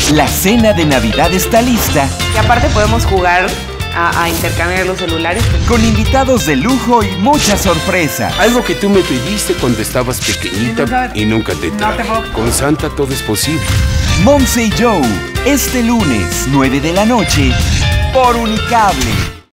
La cena de Navidad está lista. Y aparte podemos jugar a intercambiar los celulares. Con invitados de lujo y mucha sorpresa. Algo que tú me pediste cuando estabas pequeñita y nunca te traje. Con Santa todo es posible. Monse y Joe, este lunes, 9 de la noche, por Unicable.